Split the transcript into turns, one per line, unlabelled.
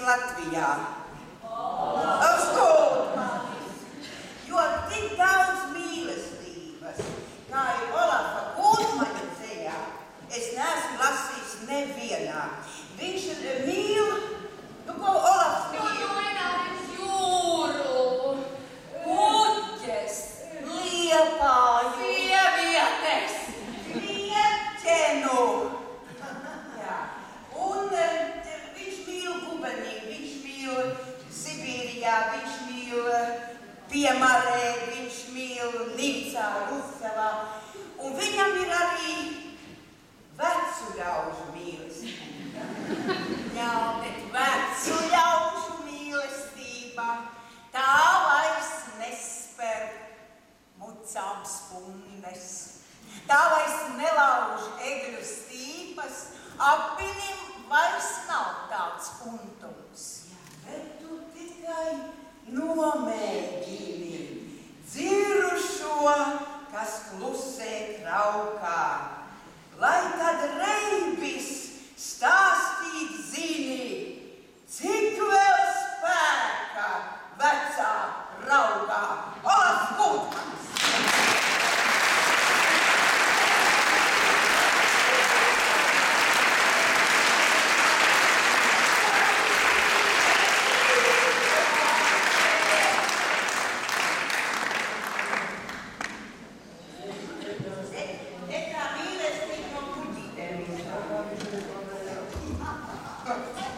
Latvijā. Skūtmanis, jo tik daudz mīlestības, kā ir Olafa Kultmaņa dzejā, es neesmu lasījis nevienā. Viņš mīl, ko Olafs mīl?
Jūru, puķes,
Liepāju,
sievietes.
Lieķenu. Jā. Un viņš mīl Gubenī, viņš mīl Sibīrijā, viņš mīl Piemarē, viņš mīl Nīcā, Rusavā. Un viņam ir arī vecu ļaužu mīlestība. Jā, bet vecu ļaužu mīlestība, tā vairs nesper mucām spundes. Tā vairs nelauž egļu stīpas, apinim vairs nav tāds untums. Bet tu tikai nomēģini dzirušo, kas klusē traukā. Lai tad reibis stāstīt zini, cik vēl spēka vecā raugā. Olafs Kultmanis! Te kā mīlestība no puķītēm.